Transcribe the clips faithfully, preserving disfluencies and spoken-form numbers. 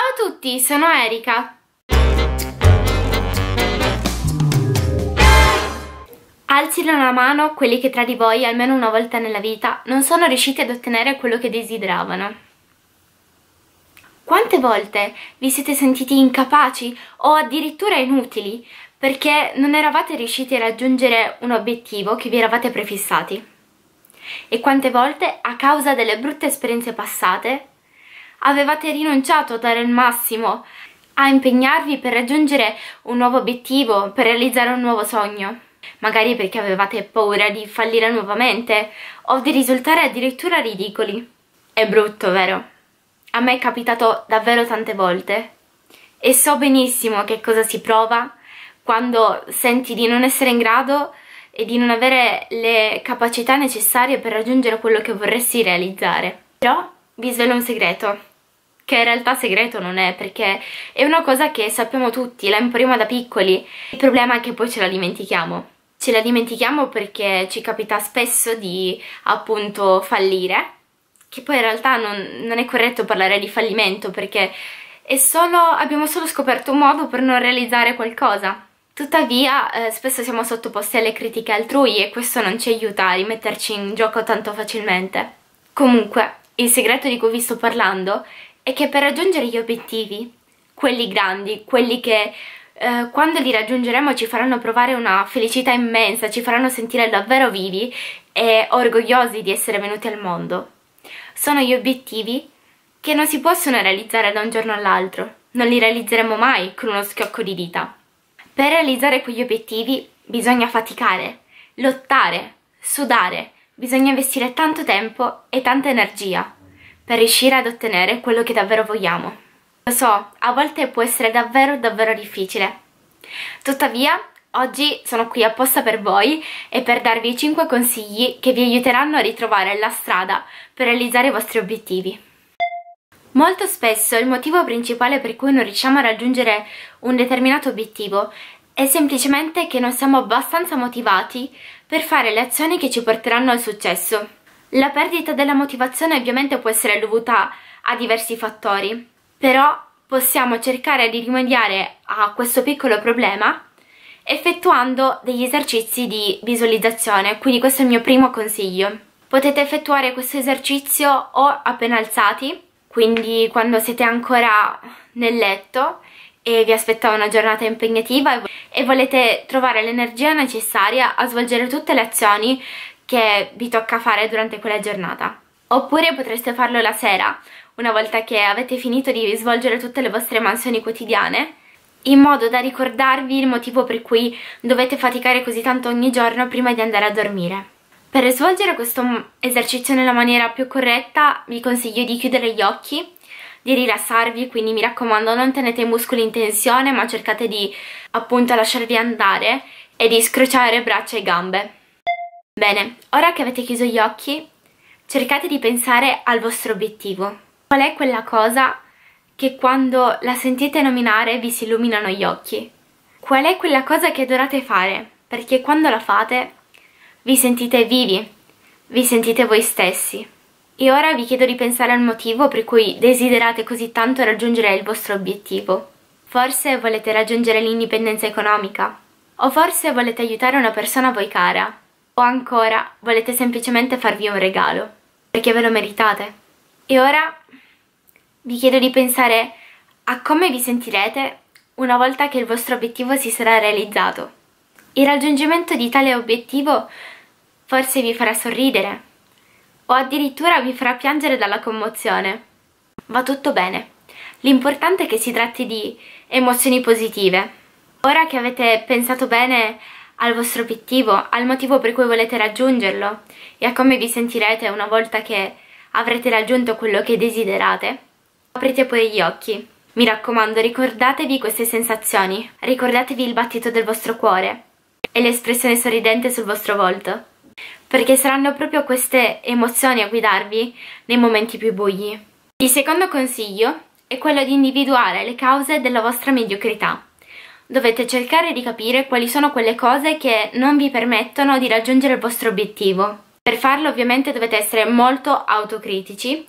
Ciao a tutti, sono Erika. Alzino la mano quelli che tra di voi, almeno una volta nella vita, non sono riusciti ad ottenere quello che desideravano. Quante volte vi siete sentiti incapaci o addirittura inutili perché non eravate riusciti a raggiungere un obiettivo che vi eravate prefissati? E quante volte, a causa delle brutte esperienze passate, avevate rinunciato a dare il massimo, a impegnarvi per raggiungere un nuovo obiettivo, per realizzare un nuovo sogno? Magari perché avevate paura di fallire nuovamente o di risultare addirittura ridicoli. È brutto, vero? A me è capitato davvero tante volte e so benissimo che cosa si prova quando senti di non essere in grado e di non avere le capacità necessarie per raggiungere quello che vorresti realizzare. Però vi svelo un segreto, che in realtà segreto non è, perché è una cosa che sappiamo tutti, la impariamo da piccoli. Il problema è che poi ce la dimentichiamo. Ce la dimentichiamo perché ci capita spesso di, appunto, fallire, che poi in realtà non, non è corretto parlare di fallimento, perché è solo, abbiamo solo scoperto un modo per non realizzare qualcosa. Tuttavia, eh, spesso siamo sottoposti alle critiche altrui e questo non ci aiuta a rimetterci in gioco tanto facilmente. Comunque, il segreto di cui vi sto parlando è che per raggiungere gli obiettivi, quelli grandi, quelli che eh, quando li raggiungeremo ci faranno provare una felicità immensa, ci faranno sentire davvero vivi e orgogliosi di essere venuti al mondo, sono gli obiettivi che non si possono realizzare da un giorno all'altro, non li realizzeremo mai con uno schiocco di dita. Per realizzare quegli obiettivi bisogna faticare, lottare, sudare, bisogna investire tanto tempo e tanta energia per riuscire ad ottenere quello che davvero vogliamo. Lo so, a volte può essere davvero davvero difficile. Tuttavia, oggi sono qui apposta per voi e per darvi cinque consigli che vi aiuteranno a ritrovare la strada per realizzare i vostri obiettivi. Molto spesso il motivo principale per cui non riusciamo a raggiungere un determinato obiettivo è semplicemente che non siamo abbastanza motivati per fare le azioni che ci porteranno al successo. La perdita della motivazione ovviamente può essere dovuta a diversi fattori, però possiamo cercare di rimediare a questo piccolo problema effettuando degli esercizi di visualizzazione, quindi questo è il mio primo consiglio. Potete effettuare questo esercizio o appena alzati, quindi quando siete ancora nel letto e vi aspetta una giornata impegnativa e volete trovare l'energia necessaria a svolgere tutte le azioni che vi tocca fare durante quella giornata. Oppure potreste farlo la sera, una volta che avete finito di svolgere tutte le vostre mansioni quotidiane, in modo da ricordarvi il motivo per cui dovete faticare così tanto ogni giorno prima di andare a dormire. Per svolgere questo esercizio nella maniera più corretta vi consiglio di chiudere gli occhi, di rilassarvi, quindi mi raccomando non tenete i muscoli in tensione ma cercate di appunto lasciarvi andare e di scrociare braccia e gambe. Bene, ora che avete chiuso gli occhi cercate di pensare al vostro obiettivo. Qual è quella cosa che quando la sentite nominare vi si illuminano gli occhi? Qual è quella cosa che adorate fare? Perché quando la fate vi sentite vivi, vi sentite voi stessi. E ora vi chiedo di pensare al motivo per cui desiderate così tanto raggiungere il vostro obiettivo. Forse volete raggiungere l'indipendenza economica, o forse volete aiutare una persona a voi cara, o ancora volete semplicemente farvi un regalo, perché ve lo meritate. E ora vi chiedo di pensare a come vi sentirete una volta che il vostro obiettivo si sarà realizzato. Il raggiungimento di tale obiettivo forse vi farà sorridere o addirittura vi farà piangere dalla commozione. Va tutto bene. L'importante è che si tratti di emozioni positive. Ora che avete pensato bene al vostro obiettivo, al motivo per cui volete raggiungerlo e a come vi sentirete una volta che avrete raggiunto quello che desiderate, aprite poi gli occhi. Mi raccomando, ricordatevi queste sensazioni, ricordatevi il battito del vostro cuore e l'espressione sorridente sul vostro volto, perché saranno proprio queste emozioni a guidarvi nei momenti più bui. Il secondo consiglio è quello di individuare le cause della vostra mediocrità. Dovete cercare di capire quali sono quelle cose che non vi permettono di raggiungere il vostro obiettivo. Per farlo ovviamente dovete essere molto autocritici,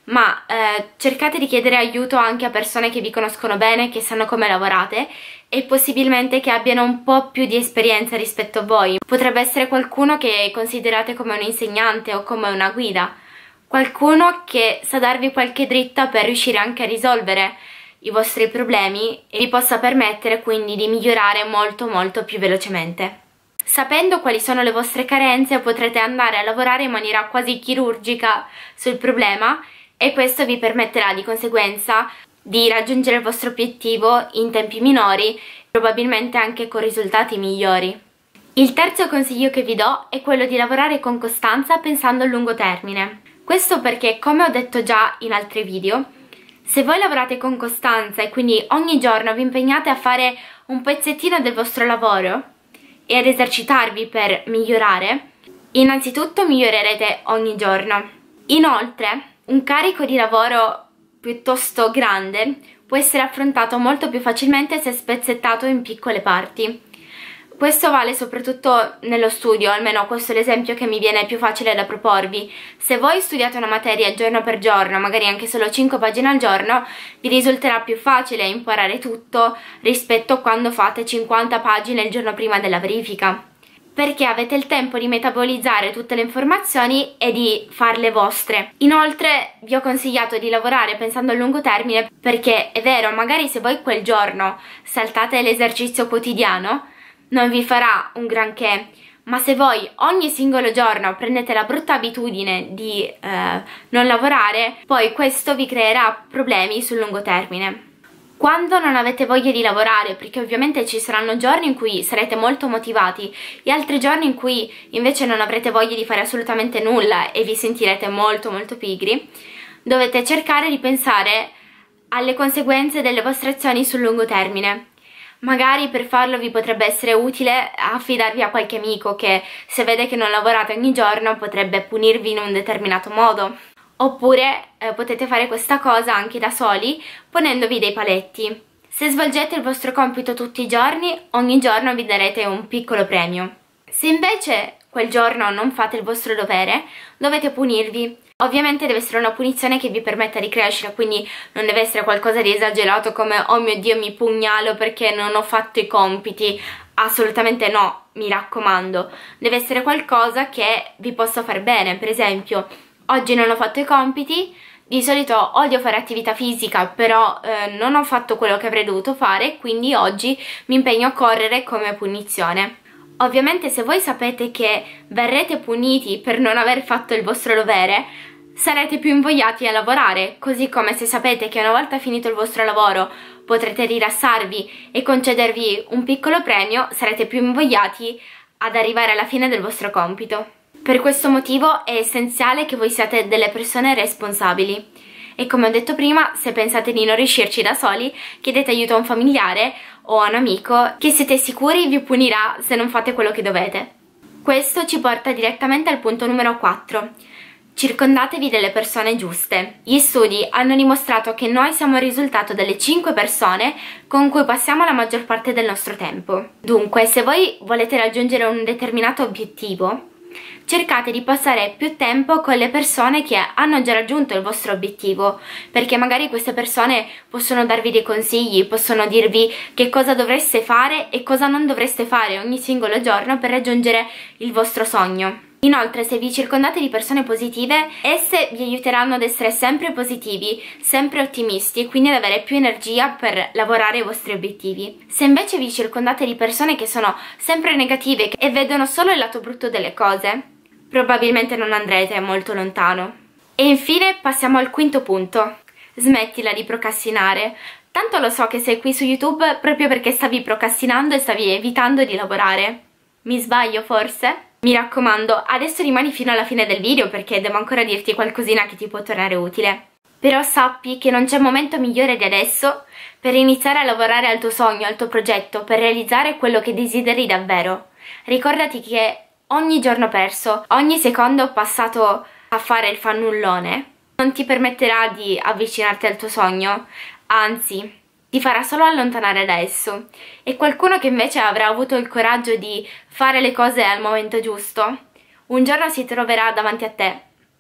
ma eh, cercate di chiedere aiuto anche a persone che vi conoscono bene, che sanno come lavorate e possibilmente che abbiano un po' più di esperienza rispetto a voi. Potrebbe essere qualcuno che considerate come un insegnante o come una guida, qualcuno che sa darvi qualche dritta per riuscire anche a risolvere i vostri problemi e vi possa permettere quindi di migliorare molto molto più velocemente. Sapendo quali sono le vostre carenze potrete andare a lavorare in maniera quasi chirurgica sul problema e questo vi permetterà di conseguenza di raggiungere il vostro obiettivo in tempi minori, probabilmente anche con risultati migliori. Il terzo consiglio che vi do è quello di lavorare con costanza pensando a lungo termine. Questo perché, come ho detto già in altri video, se voi lavorate con costanza e quindi ogni giorno vi impegnate a fare un pezzettino del vostro lavoro e ad esercitarvi per migliorare, innanzitutto migliorerete ogni giorno. Inoltre, un carico di lavoro piuttosto grande può essere affrontato molto più facilmente se spezzettato in piccole parti. Questo vale soprattutto nello studio, almeno questo è l'esempio che mi viene più facile da proporvi. Se voi studiate una materia giorno per giorno, magari anche solo cinque pagine al giorno, vi risulterà più facile imparare tutto rispetto a quando fate cinquanta pagine il giorno prima della verifica, perché avete il tempo di metabolizzare tutte le informazioni e di farle vostre. Inoltre vi ho consigliato di lavorare pensando a lungo termine perché è vero, magari se voi quel giorno saltate l'esercizio quotidiano non vi farà un granché, ma se voi ogni singolo giorno prendete la brutta abitudine di eh, non lavorare, poi questo vi creerà problemi sul lungo termine. Quando non avete voglia di lavorare, perché ovviamente ci saranno giorni in cui sarete molto motivati e altri giorni in cui invece non avrete voglia di fare assolutamente nulla e vi sentirete molto molto pigri, dovete cercare di pensare alle conseguenze delle vostre azioni sul lungo termine. Magari per farlo vi potrebbe essere utile affidarvi a qualche amico che, se vede che non lavorate ogni giorno, potrebbe punirvi in un determinato modo. Oppure eh, potete fare questa cosa anche da soli, ponendovi dei paletti. Se svolgete il vostro compito tutti i giorni, ogni giorno vi darete un piccolo premio. Se invece quel giorno non fate il vostro dovere, dovete punirvi. Ovviamente deve essere una punizione che vi permetta di crescere, quindi non deve essere qualcosa di esagerato come oh mio Dio mi pugnalo perché non ho fatto i compiti. Assolutamente no, mi raccomando. Deve essere qualcosa che vi possa far bene. Per esempio, oggi non ho fatto i compiti, di solito odio fare attività fisica, però eh, non ho fatto quello che avrei dovuto fare, quindi oggi mi impegno a correre come punizione. Ovviamente se voi sapete che verrete puniti per non aver fatto il vostro dovere, sarete più invogliati a lavorare, così come se sapete che una volta finito il vostro lavoro potrete rilassarvi e concedervi un piccolo premio, sarete più invogliati ad arrivare alla fine del vostro compito. Per questo motivo è essenziale che voi siate delle persone responsabili. E come ho detto prima, se pensate di non riuscirci da soli, chiedete aiuto a un familiare o a un amico che siete sicuri vi punirà se non fate quello che dovete. Questo ci porta direttamente al punto numero quattro. Circondatevi delle persone giuste. Gli studi hanno dimostrato che noi siamo il risultato delle cinque persone con cui passiamo la maggior parte del nostro tempo. Dunque, se voi volete raggiungere un determinato obiettivo, cercate di passare più tempo con le persone che hanno già raggiunto il vostro obiettivo, perché magari queste persone possono darvi dei consigli, possono dirvi che cosa dovreste fare e cosa non dovreste fare ogni singolo giorno per raggiungere il vostro sogno. Inoltre, se vi circondate di persone positive, esse vi aiuteranno ad essere sempre positivi, sempre ottimisti e quindi ad avere più energia per lavorare ai vostri obiettivi. Se invece vi circondate di persone che sono sempre negative e vedono solo il lato brutto delle cose, probabilmente non andrete molto lontano. E infine passiamo al quinto punto. Smettila di procrastinare. Tanto lo so che sei qui su YouTube proprio perché stavi procrastinando e stavi evitando di lavorare. Mi sbaglio forse? Mi raccomando, adesso rimani fino alla fine del video perché devo ancora dirti qualcosina che ti può tornare utile. Però sappi che non c'è momento migliore di adesso per iniziare a lavorare al tuo sogno, al tuo progetto, per realizzare quello che desideri davvero. Ricordati che ogni giorno perso, ogni secondo passato a fare il fannullone non ti permetterà di avvicinarti al tuo sogno, anzi ti farà solo allontanare da esso. E qualcuno che invece avrà avuto il coraggio di fare le cose al momento giusto, un giorno si troverà davanti a te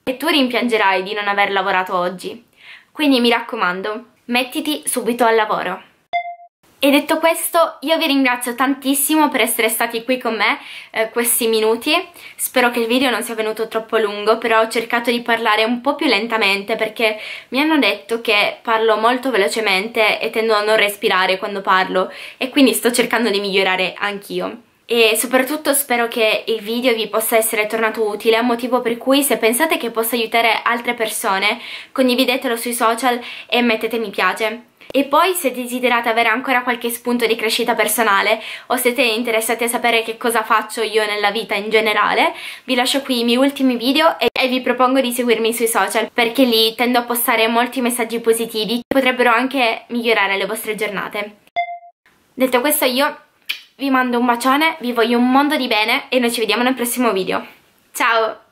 e tu rimpiangerai di non aver lavorato oggi. Quindi mi raccomando, mettiti subito al lavoro. E detto questo, io vi ringrazio tantissimo per essere stati qui con me eh, questi minuti. Spero che il video non sia venuto troppo lungo, però ho cercato di parlare un po' più lentamente perché mi hanno detto che parlo molto velocemente e tendo a non respirare quando parlo, e quindi sto cercando di migliorare anch'io. E soprattutto spero che il video vi possa essere tornato utile, motivo per cui, se pensate che possa aiutare altre persone, condividetelo sui social e mettete mi piace. E poi, se desiderate avere ancora qualche spunto di crescita personale o siete interessati a sapere che cosa faccio io nella vita in generale, vi lascio qui i miei ultimi video e, e vi propongo di seguirmi sui social, perché lì tendo a postare molti messaggi positivi che potrebbero anche migliorare le vostre giornate. Detto questo, io vi mando un bacione, vi voglio un mondo di bene e noi ci vediamo nel prossimo video. Ciao!